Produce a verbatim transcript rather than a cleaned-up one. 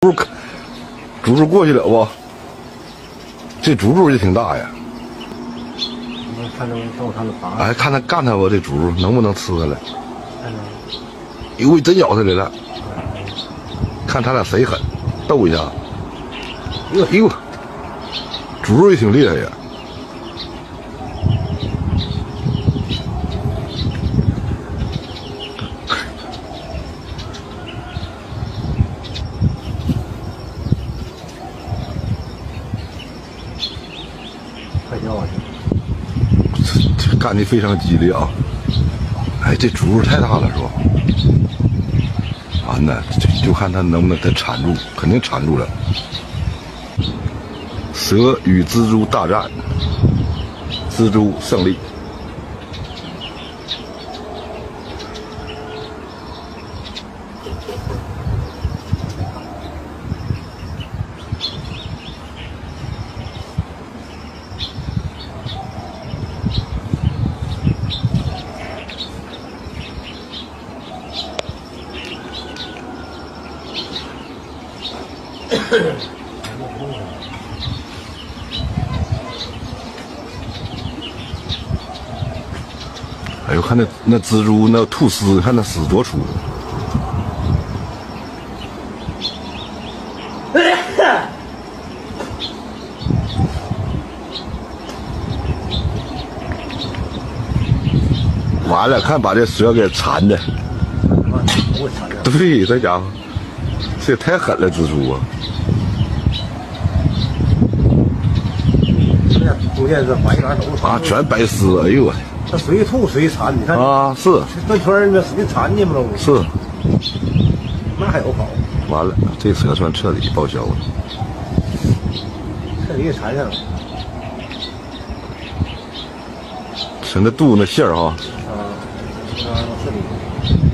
猪猪猪过去了不？这猪猪也挺大呀。 看着到他的爬。 哎，看他干他不？这猪能不能吃下来？ 看着。 哟，真咬下来了。看他俩谁狠，斗一下。哟哟，猪肉也挺厉害呀。 快掉下去！这这干的非常激烈啊！哎，这猪肉太大了，是吧？完了，就看他能不能给缠住，肯定缠住了。蛇与蜘蛛大战，蜘蛛胜利。哎呦，看那那蜘蛛那吐丝，看那丝多粗！完了，看把这蛇给缠的。对，这家伙，这也太狠了，蜘蛛啊！ 中间这白杆都是啊，全白丝，哎呦我！ 它随吐随缠，你看啊，是这圈那使劲缠你们都是， 那还有跑？ 完了，这蛇算彻底报销了， 彻底给缠上了。 瞅那肚子那馅儿哈。 啊啊，是的。